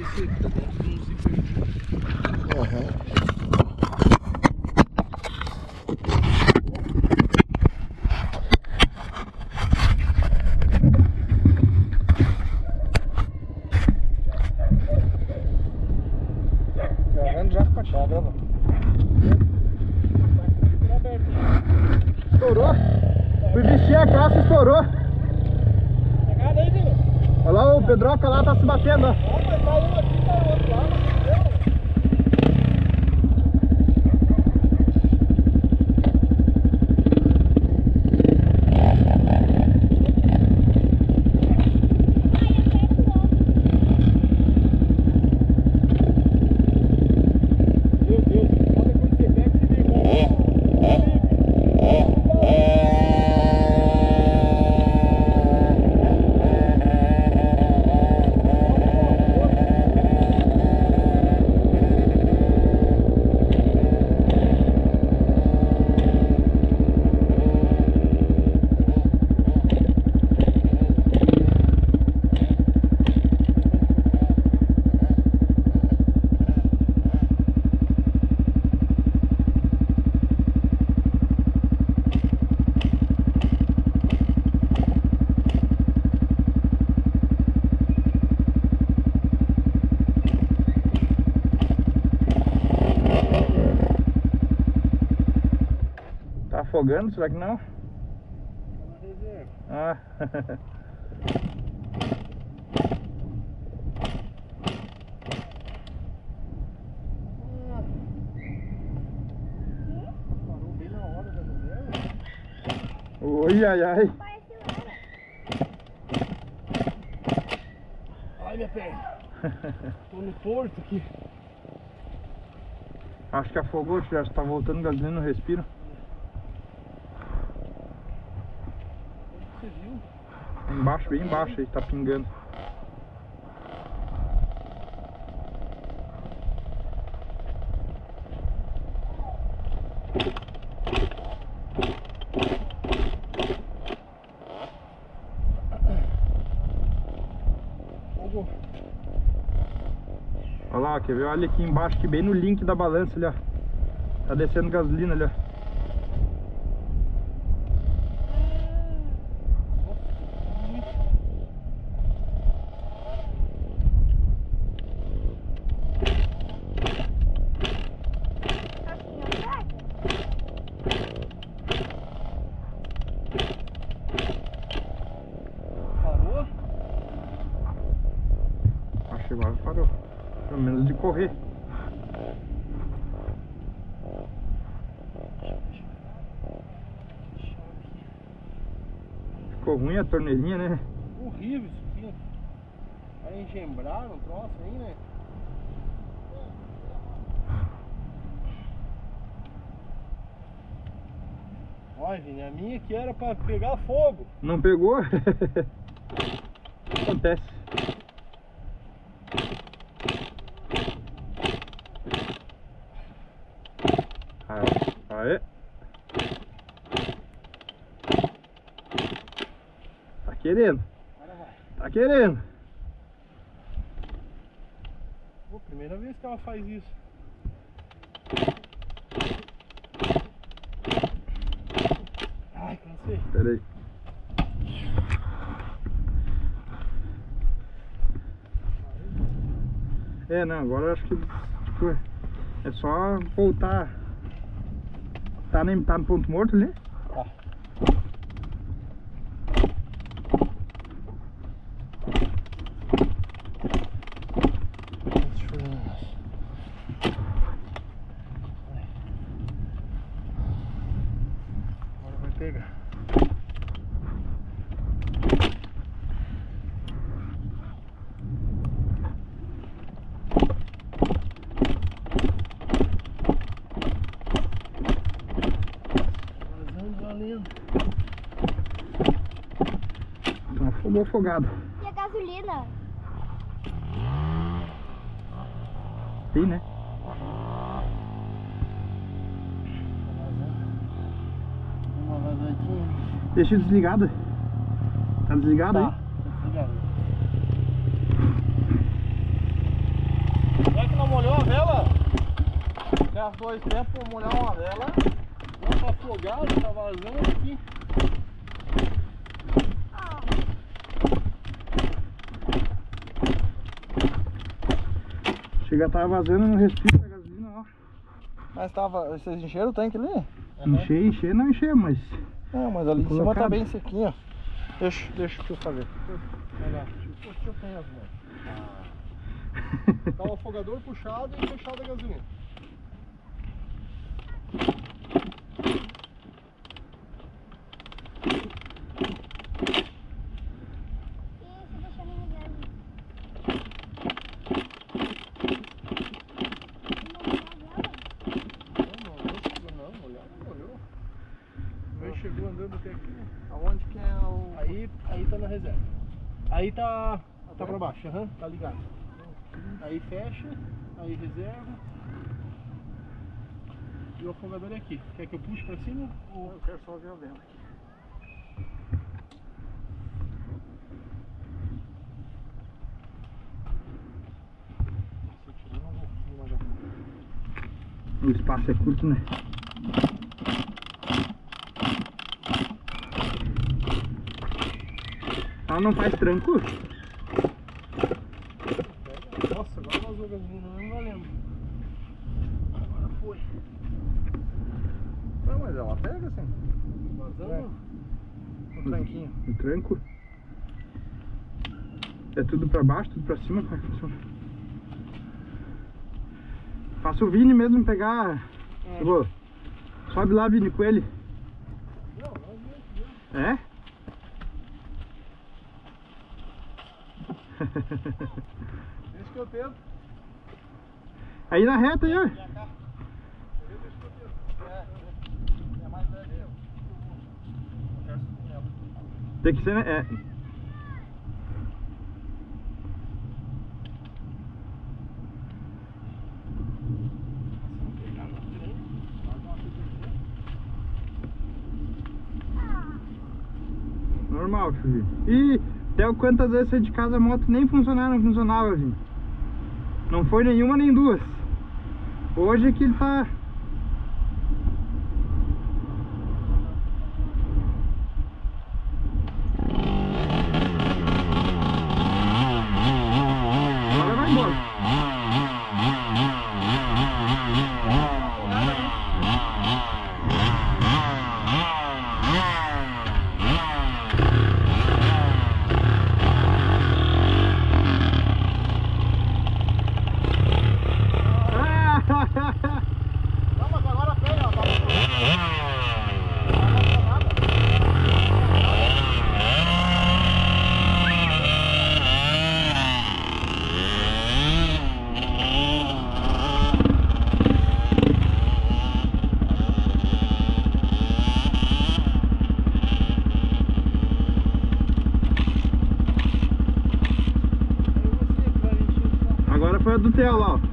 esse aqui tá dentro de um zíper. Já fachada. Estourou. Fui vestir a calça e estourou. Pegada aí, filho. Olha lá, o Pedroca lá tá se batendo, ó. Ó, mas tá um aqui, tá o outro lado. Afogando, será que não? Tá na reserva. Ah. Parou bem na hora da reserva. Oi, ai, ai. Ai, minha perna. Tô no porto aqui. Acho que afogou, já está voltando gasolina no respiro. Você viu? Embaixo, bem embaixo aí, tá pingando. Olha lá, quer ver? Olha aqui embaixo, aqui, bem no link da balança ali, ó. Tá descendo gasolina ali, ó. Parou? Acho que agora parou. Pelo menos de correr. Ficou ruim a torneirinha, né? Horrível isso aqui. Aí engembraram o troço aí, né? Olha, Vini, a minha aqui era pra pegar fogo. Não pegou? Acontece. Aê. Tá querendo. Agora vai. Tá querendo. Pô, primeira vez que ela faz isso. Ai, cansei. Pera aí. É, não, agora eu acho que tipo, é só voltar. Tá no ponto morto ali? Tá. Agora vai pegar. Então afogou afogado. E a gasolina? Tem, né? Uma vazadinha. Deixa desligada. Tá desligado Tá, aí? tá desligado. as dois tempos pra molhar uma vela. Uma tá afogada, tá vazando aqui. Chega a estar vazando no respiro da gasolina, ó. Mas tava. Vocês encheram o tanque ali? Encher não encher, mas... Não, mas ali em cima colocado. tá bem sequinho, ó. Deixa eu fazer. Vai lá, deixa eu pegar as mãos. Tá o afogador puxado e fechado a gasolina. Chegou andando até aqui, né? Aonde que é o... Aí tá na reserva. Aí tá pra baixo, tá ligado. Aí fecha, aí reserva. E o afogador é aqui. Quer que eu puxe pra cima ou... Eu quero só ver a vela aqui. Se eu tirar, não vou jogar. O espaço é curto, né? Ela não faz tranco? Nossa, agora vazou a gasolina, não valendo. Agora foi. Não, mas ela pega assim. Vazando? O tranquinho. O tranco? É tudo pra baixo, tudo pra cima? Como é que funciona? Faça o Vini mesmo pegar. Chegou. Sobe lá, Vini, com ele. Não, é? Deixa que eu tento. Aí na reta aí, ó. É mais leve. Tem que ser, né? É. Normal, filho. E até quantas vezes saí de casa a moto nem funcionava, não funcionava, Vini. Não foi nenhuma nem duas. Hoje é que ele tá... Agora vai embora. Não, mas agora pega, ó. Agora foi a do Theo lá, ó.